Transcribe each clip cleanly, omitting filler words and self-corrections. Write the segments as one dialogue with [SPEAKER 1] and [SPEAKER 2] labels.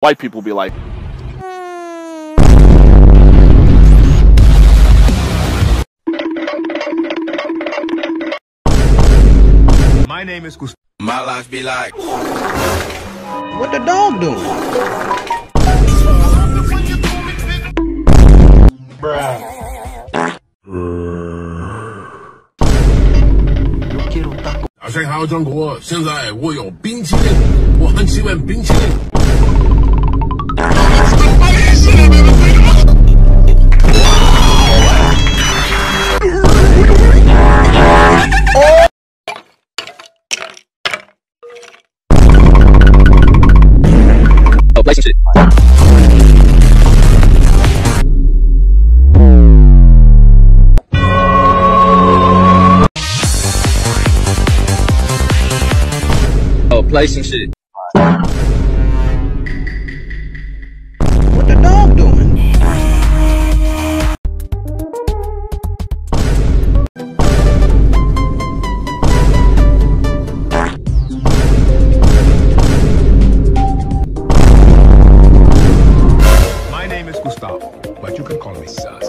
[SPEAKER 1] White people be like,
[SPEAKER 2] my name is Gustav.
[SPEAKER 3] My life be like,
[SPEAKER 4] what the dog doing?
[SPEAKER 3] bruh.
[SPEAKER 4] Yo quiero taco.
[SPEAKER 5] 大家好，中国，现在我有冰淇淋，我很喜欢冰淇淋。
[SPEAKER 1] oh, placing shit. Oh, placing shit.
[SPEAKER 4] What the dog doing?
[SPEAKER 2] My name is Gustav, but you can call me Sus.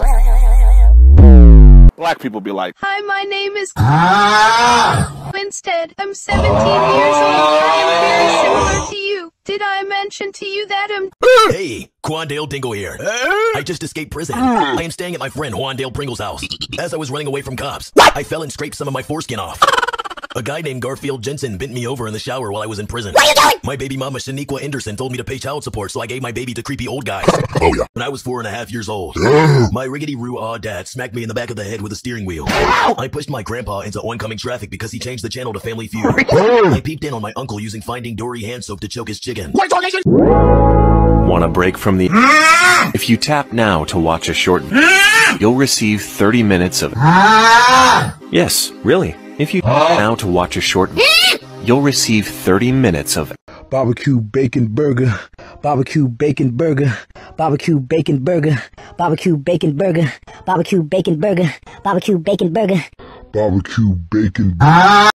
[SPEAKER 1] Black people be like,
[SPEAKER 6] Hi, my name is Instead, I'm 17 years old. I am very similar to you. Did I mention to you that I'm
[SPEAKER 7] Hey, Quandale Dingle here. I just escaped prison. I am staying at my friend Quandale Pringle's house. As I was running away from cops, I fell and scraped some of my foreskin off. A guy named Garfield Jensen bent me over in the shower while I was in prison. What are you doing? My baby mama Shaniqua Anderson told me to pay child support, so I gave my baby to creepy old guys. Oh yeah. When I was 4.5 years old, my riggedy-roo-ah dad smacked me in the back of the head with a steering wheel. I pushed my grandpa into oncoming traffic because he changed the channel to Family Feud. I peeped in on my uncle using Finding Dory hand soap to choke his chicken.
[SPEAKER 8] Want a break from the... If you tap now to watch a short... You'll receive 30 minutes of... Yes, really. If you now to watch a short... You'll receive 30 minutes of...
[SPEAKER 4] Barbecue bacon burger. Barbecue bacon burger. Barbecue bacon burger. Barbecue bacon burger. Barbecue bacon burger. Barbecue bacon burger.
[SPEAKER 5] Barbecue bacon.